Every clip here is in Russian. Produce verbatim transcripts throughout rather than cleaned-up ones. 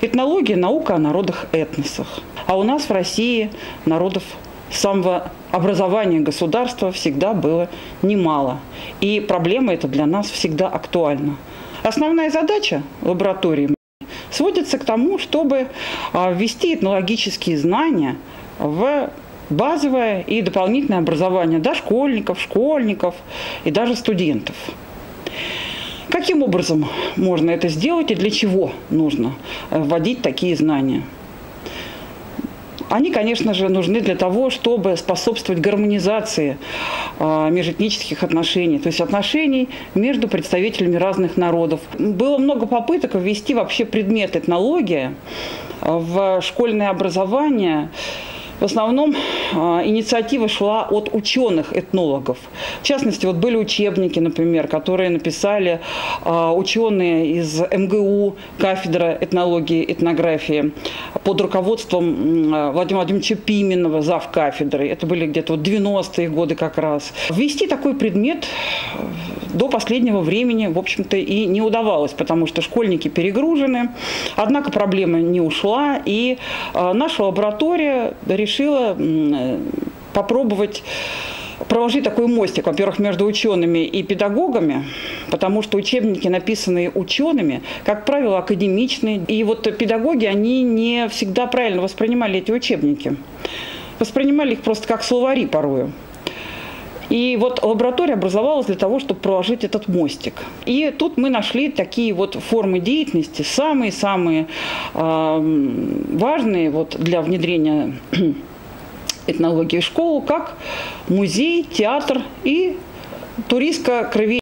Этнология – наука о народах этносах. А у нас в России народов с самого образования государства всегда было немало. И проблема эта для нас всегда актуальна. Основная задача лаборатории сводится к тому, чтобы ввести этнологические знания в базовое и дополнительное образование дошкольников, школьников и даже студентов. Каким образом можно это сделать и для чего нужно вводить такие знания? Они, конечно же, нужны для того, чтобы способствовать гармонизации межэтнических отношений, то есть отношений между представителями разных народов. Было много попыток ввести вообще предмет этнология в школьное образование. В основном инициатива шла от ученых-этнологов. В частности, вот были учебники, например, которые написали ученые из эм гэ у, кафедра этнологии, этнографии, под руководством Владимира Владимировича Пименова, зав. Кафедры. Это были где-то вот девяностые годы как раз. Ввести такой предмет до последнего времени, в общем-то, и не удавалось, потому что школьники перегружены. Однако проблема не ушла, и наша лаборатория решила попробовать проложить такой мостик, во-первых, между учеными и педагогами, потому что учебники, написанные учеными, как правило, академичные. И вот педагоги, они не всегда правильно воспринимали эти учебники. Воспринимали их просто как словари порою. И вот лаборатория образовалась для того, чтобы проложить этот мостик. И тут мы нашли такие вот формы деятельности, самые-самые э, важные вот для внедрения этнологии в школу, как музей, театр и туристско-краеведческий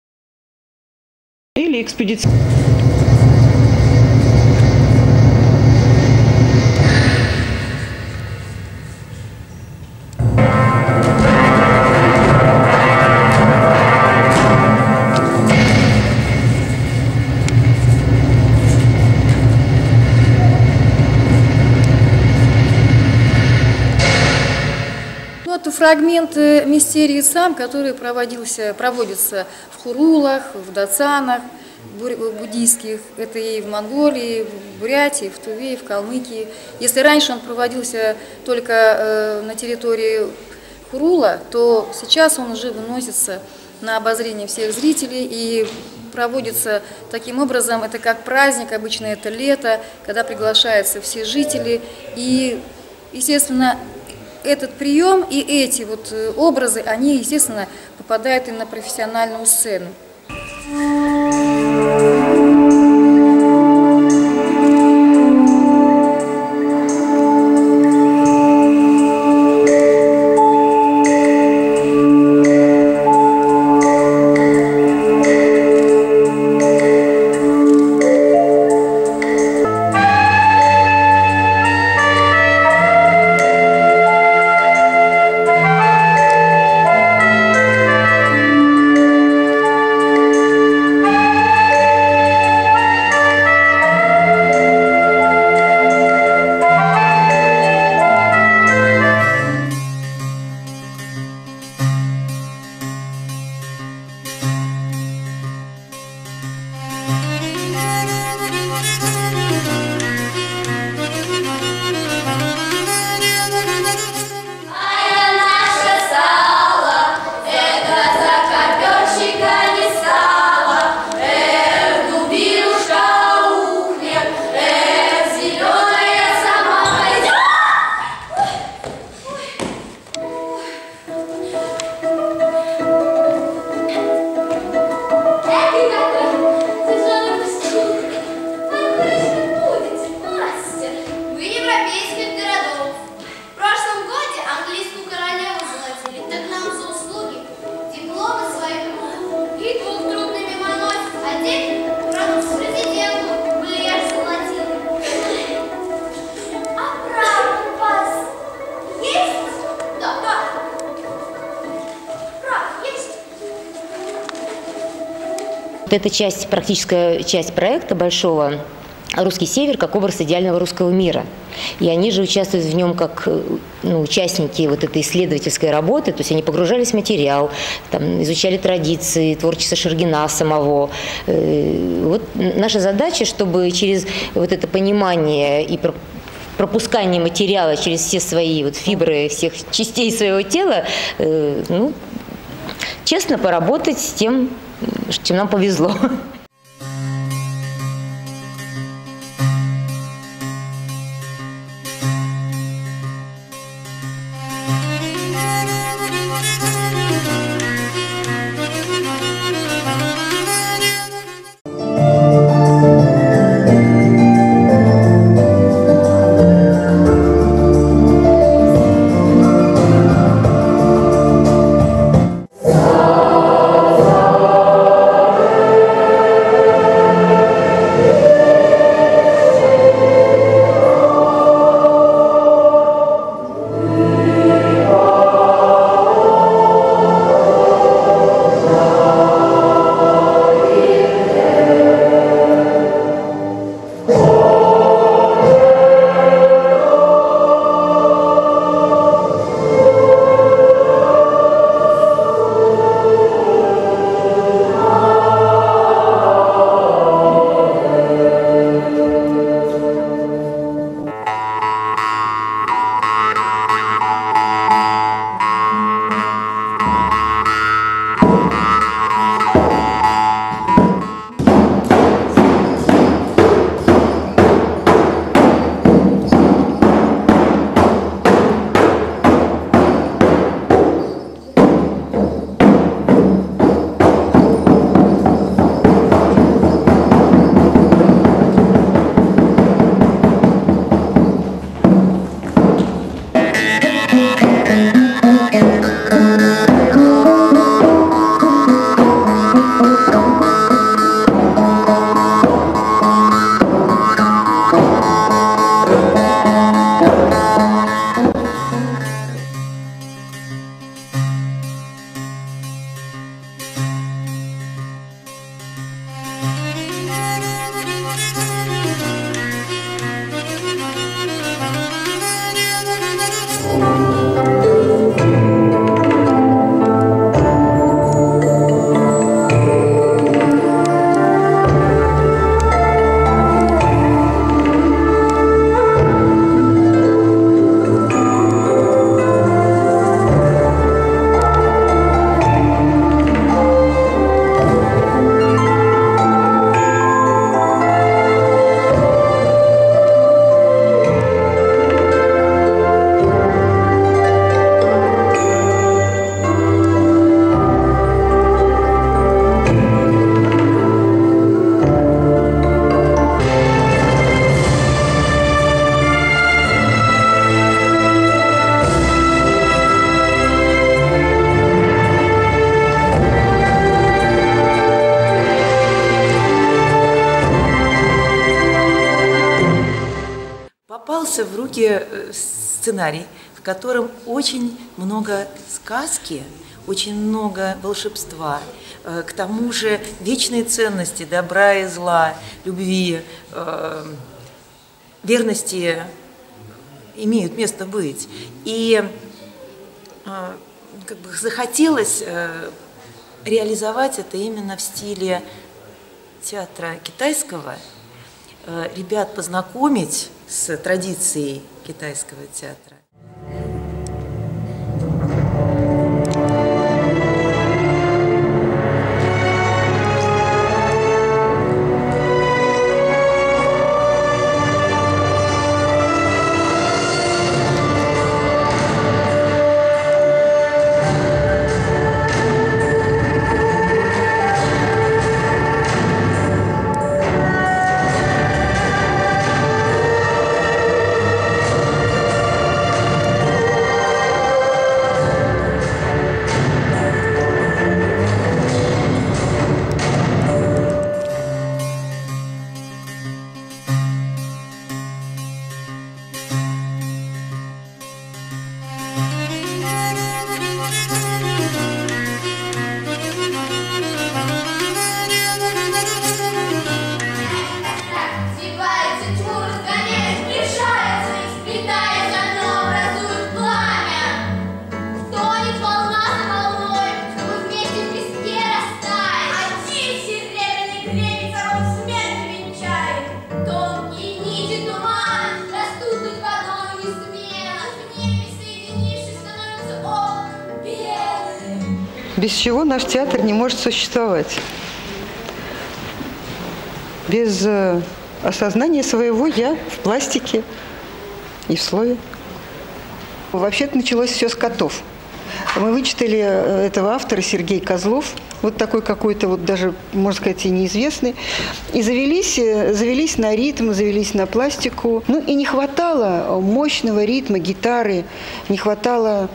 или экспедиционный. Фрагмент мистерии сам, который проводился, проводится в хурулах, в дацанах буддийских, это и в Монголии, в Бурятии, в Туве, в Калмыкии. Если раньше он проводился только на территории хурула, то сейчас он уже выносится на обозрение всех зрителей и проводится таким образом, это как праздник, обычно это лето, когда приглашаются все жители и, естественно, этот прием и эти вот образы, они, естественно, попадают и на профессиональную сцену. Это часть, практическая часть проекта большого, русский север как образ идеального русского мира. И они же участвуют в нем как ну, участники вот этой исследовательской работы, то есть они погружались в материал, там, изучали традиции, творчество Шульгина самого. Вот наша задача, чтобы через вот это понимание и пропускание материала через все свои вот фибры, всех частей своего тела, ну, честно поработать с тем, чем нам повезло. Попался в руки сценарий, в котором очень много сказки, очень много волшебства, к тому же вечные ценности добра и зла, любви, верности имеют место быть. И как бы захотелось реализовать это именно в стиле театра китайского, ребят познакомить с традицией китайского театра. без чего наш театр не может существовать. Без осознания своего «я» в пластике и в слове. Вообще-то началось все с котов. Мы вычитали этого автора Сергей Козлов, вот такой какой-то, вот даже, можно сказать, и неизвестный, и завелись, завелись на ритм, завелись на пластику. Ну и не хватало мощного ритма, гитары, не хватало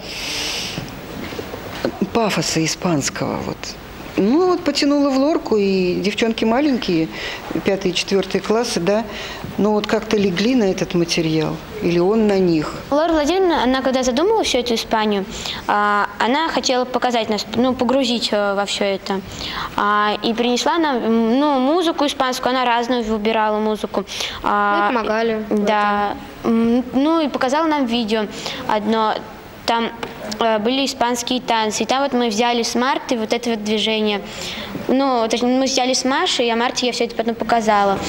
пафоса испанского. Вот. Ну вот потянула в лорку, и девчонки маленькие, пятые, четвертые классы, да, ну вот как-то легли на этот материал, или он на них. Лора Владимировна, она когда задумала всю эту Испанию, она хотела показать нас, ну, погрузить во все это. И принесла нам, ну, музыку испанскую, она разную выбирала музыку. Мы помогали. Да. Ну и показала нам видео одно. Там э, были испанские танцы. И там вот мы взяли с Марты вот это вот движение. Ну, точнее, мы взяли с Машей, а Марте я все это потом показала.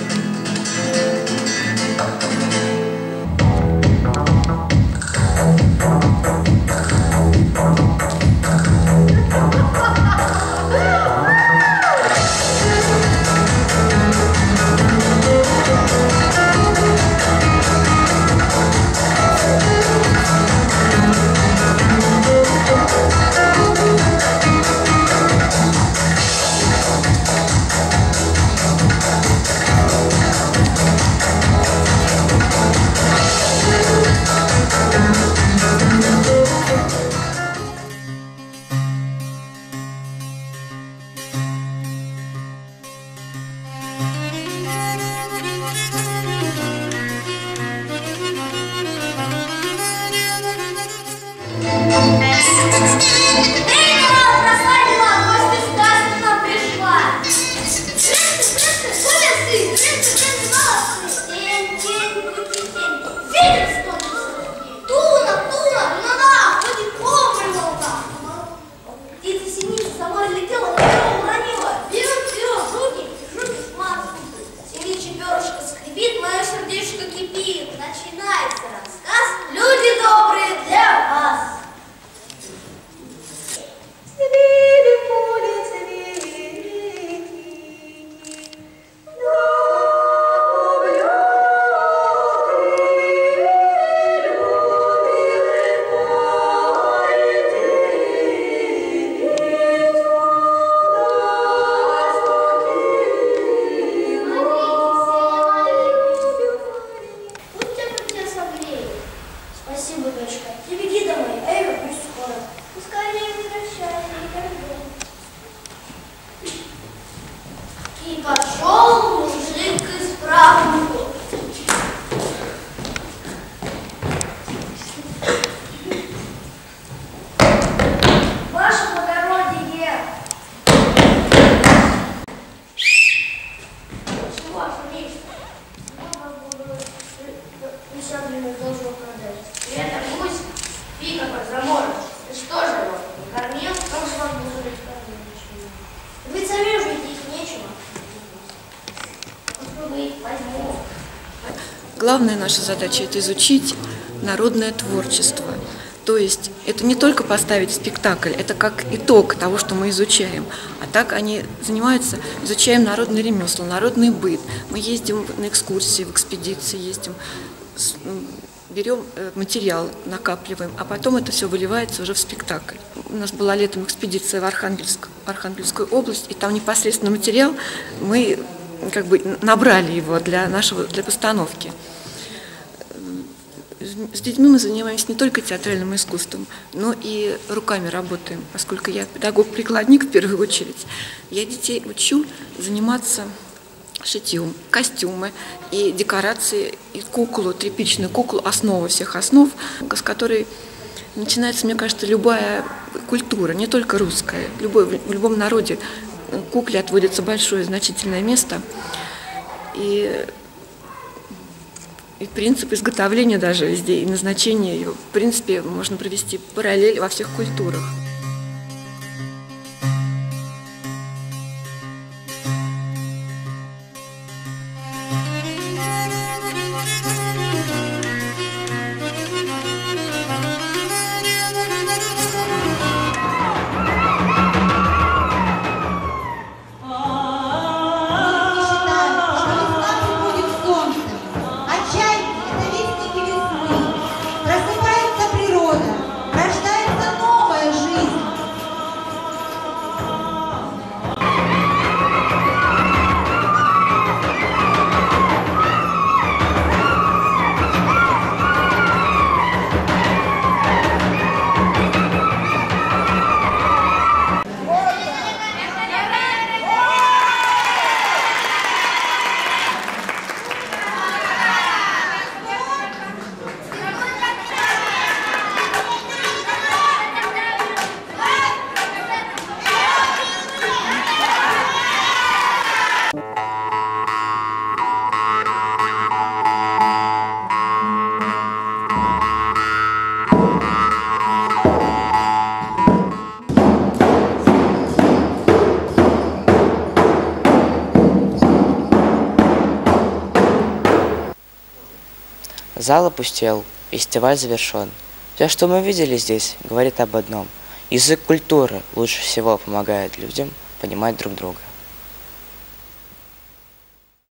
Главная наша задача – это изучить народное творчество. То есть это не только поставить спектакль, это как итог того, что мы изучаем. А так они занимаются, изучаем народное ремесло, народный быт. Мы ездим на экскурсии, в экспедиции ездим, берем материал, накапливаем, а потом это все выливается уже в спектакль. У нас была летом экспедиция в Архангельск, Архангельскую область, и там непосредственно материал мы как бы набрали его для нашего для постановки. С детьми мы занимаемся не только театральным искусством, но и руками работаем, поскольку я педагог-прикладник в первую очередь. Я детей учу заниматься шитьем, костюмы и декорации, и куклу, тряпичную куклу, основу всех основ, с которой начинается, мне кажется, любая культура, не только русская. Любой, в любом народе кукле отводится большое значительное место. И И принцип изготовления даже везде, и назначение ее, в принципе, можно провести параллель во всех культурах. Зал опустел, фестиваль завершен. Все, что мы видели здесь, говорит об одном. Язык культуры лучше всего помогает людям понимать друг друга.